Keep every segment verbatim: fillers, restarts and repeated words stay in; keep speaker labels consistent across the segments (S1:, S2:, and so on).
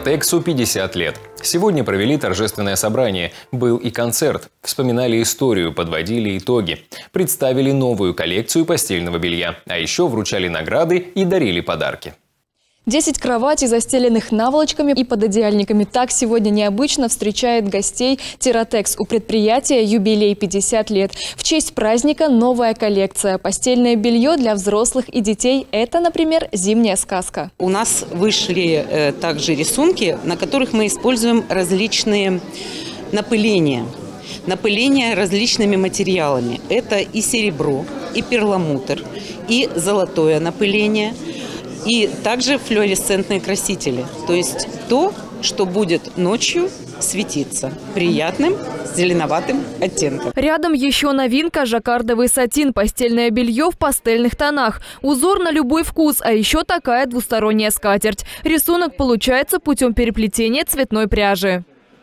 S1: Тиротексу пятьдесят лет. Сегодня провели торжественное собрание. Был и концерт. Вспоминали историю, подводили итоги. Представили новую коллекцию постельного белья. А еще вручали награды и дарили подарки.
S2: Десять кроватей, застеленных наволочками и пододеяльниками. Так сегодня необычно встречает гостей Тиротекс. У предприятия юбилей пятьдесят лет. В честь праздника новая коллекция. Постельное белье для взрослых и детей. Это, например, зимняя сказка.
S3: У нас вышли э, также рисунки, на которых мы используем различные напыления. Напыление различными материалами. Это и серебро, и перламутр, и золотое напыление. И также флуоресцентные красители. То есть то, что будет ночью светиться приятным зеленоватым оттенком.
S2: Рядом еще новинка – жаккардовый сатин. Постельное белье в пастельных тонах. Узор на любой вкус, а еще такая двусторонняя скатерть. Рисунок получается путем переплетения цветной пряжи.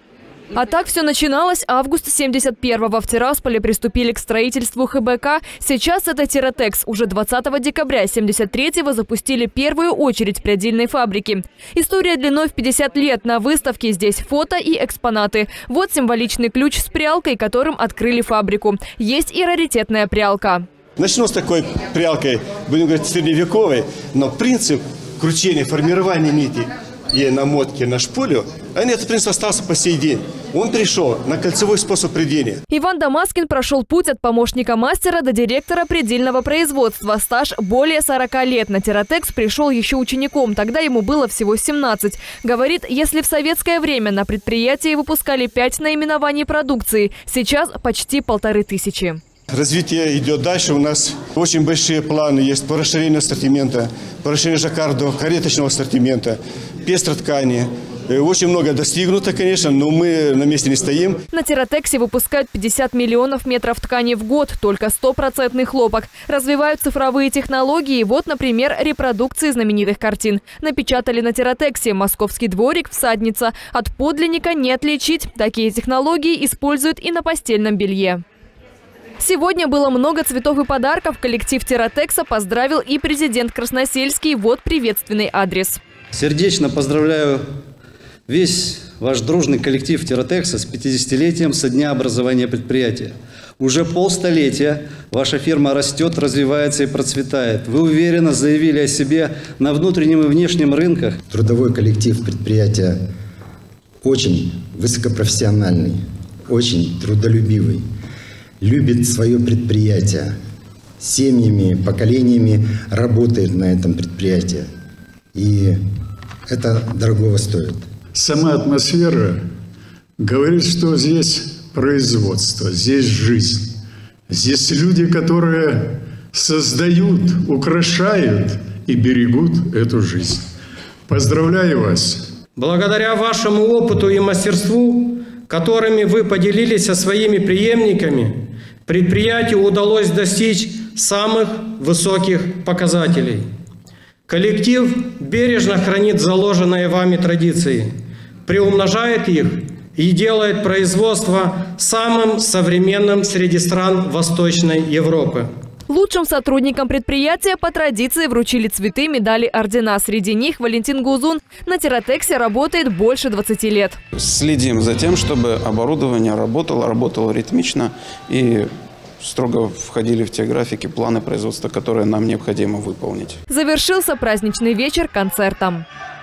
S2: А так все начиналось августа семьдесят первого. В Тирасполе приступили к строительству ха бэ ка. Сейчас это Тиротекс. Уже двадцатого декабря семьдесят третьего запустили первую очередь прядильной фабрики. История длиной в пятьдесят лет. На выставке здесь фото и экспонаты. Вот символичный ключ с прялкой, которым открыли фабрику. Есть и раритетная прялка.
S4: Начну с такой прялкой, будем говорить, средневековой, но принцип кручения, формирования нити и намотки на шпулю, этот принцип остался по сей день. Он перешел на кольцевой способ прядения.
S2: Иван Дамаскин прошел путь от помощника мастера до директора предельного производства. Стаж более сорока лет. На Тиротекс пришел еще учеником. Тогда ему было всего семнадцать. Говорит, если в советское время на предприятии выпускали пять наименований продукции, сейчас почти полторы тысячи.
S4: Развитие идет дальше. У нас очень большие планы есть по расширению ассортимента, по расширению жаккардового, кареточного ассортимента, пестроткани. Очень много достигнуто, конечно, но мы на месте не стоим.
S2: На Тиротексе выпускают пятьдесят миллионов метров ткани в год, только стопроцентный хлопок. Развивают цифровые технологии. Вот, например, репродукции знаменитых картин. Напечатали на Тиротексе «Московский дворик», «Всадница». От подлинника не отличить. Такие технологии используют и на постельном белье. Сегодня было много цветов и подарков. Коллектив Тиротекса поздравил и президент Красносельский. Вот приветственный адрес.
S5: Сердечно поздравляю весь ваш дружный коллектив Тиротекса с пятидесятилетием со дня образования предприятия. Уже полстолетия ваша фирма растет, развивается и процветает. Вы уверенно заявили о себе на внутреннем и внешнем рынках.
S6: Трудовой коллектив предприятия очень высокопрофессиональный, очень трудолюбивый. Любит свое предприятие, семьями, поколениями работает на этом предприятии. И это дорогого стоит.
S7: Сама атмосфера говорит, что здесь производство, здесь жизнь. Здесь люди, которые создают, украшают и берегут эту жизнь. Поздравляю вас!
S8: Благодаря вашему опыту и мастерству, которыми вы поделились со своими преемниками, предприятию удалось достичь самых высоких показателей. Коллектив бережно хранит заложенные вами традиции, приумножает их и делает производство самым современным среди стран Восточной Европы.
S2: Лучшим сотрудникам предприятия по традиции вручили цветы, медали, ордена. Среди них Валентин Гузун. На Тиротексе работает больше двадцати лет.
S9: Следим за тем, чтобы оборудование работало, работало ритмично и строго входили в те графики, планы производства, которые нам необходимо выполнить.
S2: Завершился праздничный вечер концертом.